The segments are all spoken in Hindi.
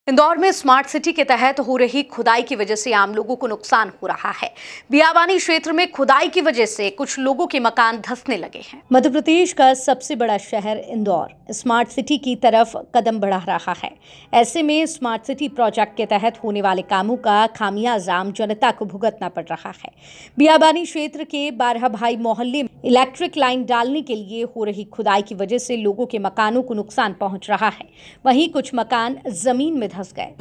इंदौर में स्मार्ट सिटी के तहत हो रही खुदाई की वजह से आम लोगों को नुकसान हो रहा है। बियाबानी क्षेत्र में खुदाई की वजह से कुछ लोगों के मकान धंसने लगे हैं। मध्य प्रदेश का सबसे बड़ा शहर इंदौर स्मार्ट सिटी की तरफ कदम बढ़ा रहा है। ऐसे में स्मार्ट सिटी प्रोजेक्ट के तहत होने वाले कामों का खामियाजा आम जनता को भुगतना पड़ रहा है। बियाबानी क्षेत्र के 12 भाई मोहल्ले में इलेक्ट्रिक लाइन डालने के लिए हो रही खुदाई की वजह से लोगों के मकानों को नुकसान पहुंच रहा है। वहीं कुछ मकान जमीन में धंस गए।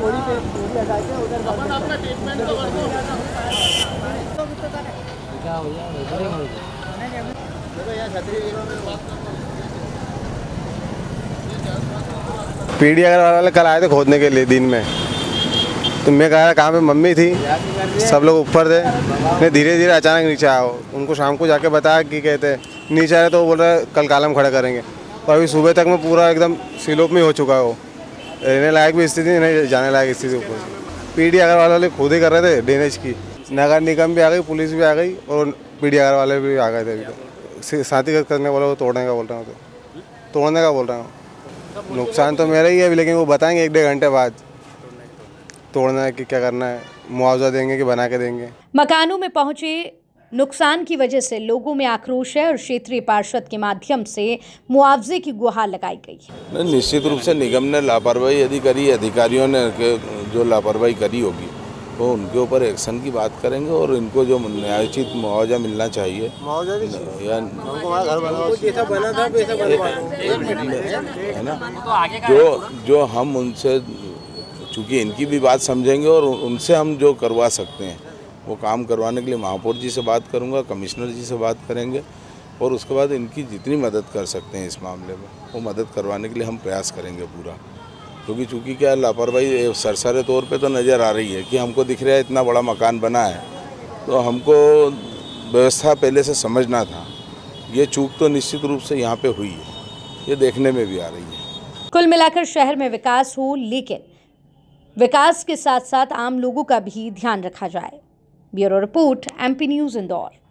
पीडी अग्रवाल वाले कल आए थे खोदने के लिए दिन में, तो मैं कह रहा कहाँ पे मम्मी थी, सब लोग ऊपर थे। मैं धीरे धीरे अचानक नीचे आया। उनको शाम को जाके बताया कि कहते नीचे आए, तो वो बोल रहे कल कालम खड़ा करेंगे। और अभी सुबह तक में पूरा एकदम सिलोप में हो चुका है। वो रहने लायक भी स्थिति नहीं, जाने लायक स्थिति ऊपर। पीडी अग्रवाल वाले खुद ही कर रहे थे ड्रेनेज की। नगर निगम भी आ गई, पुलिस भी आ गई और पीडी अग्रवाल वाले भी आ गए थे। अभी साथी करने वाला वो तोड़ने का बोल रहा हूँ, तो तोड़ने का बोल रहा हूँ। नुकसान तो मेरा ही है अभी, लेकिन वो बताएंगे 1-1.5 घंटे बाद तोड़ना है कि क्या करना है, मुआवजा देंगे कि बना के देंगे। मकानों में पहुंचे नुकसान की वजह से लोगों में आक्रोश है और क्षेत्रीय पार्षद के माध्यम से मुआवजे की गुहार लगाई गई है। निश्चित रूप से निगम ने लापरवाही यदि करी, अधिकारियों ने जो लापरवाही करी होगी वो उनके ऊपर एक्शन की बात करेंगे और इनको जो न्यायोचित मुआवजा मिलना चाहिए। है ना, जो हम उनसे, चूँकि इनकी भी बात समझेंगे और उनसे हम जो करवा सकते हैं वो काम करवाने के लिए महापौर जी से बात करूंगा, कमिश्नर जी से बात करेंगे और उसके बाद इनकी जितनी मदद कर सकते हैं इस मामले में वो मदद करवाने के लिए हम प्रयास करेंगे पूरा। क्योंकि चूँकि क्या लापरवाही सरसरे तौर पे तो नज़र आ रही है कि हमको दिख रहा है इतना बड़ा मकान बना है, तो हमको व्यवस्था पहले से समझना था। ये चूक तो निश्चित रूप से यहाँ पे हुई है, ये देखने में भी आ रही है। कुल मिलाकर शहर में विकास हो, लेकिन विकास के साथ साथ आम लोगों का भी ध्यान रखा जाए। Bureau report, MP news Indore.